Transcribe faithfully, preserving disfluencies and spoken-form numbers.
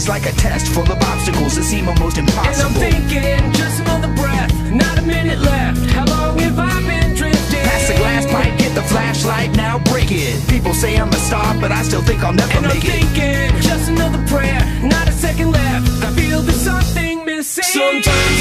It's like a test full of obstacles that seem almost impossible. And I'm thinking, just another breath, not a minute left. How long have I been drifting? Pass the glass pipe, get the flashlight, now break it. People say I'm a star, but I still think I'll never And I'm make it. thinking, just another prayer, not a second left. I feel there's something missing. Sometimes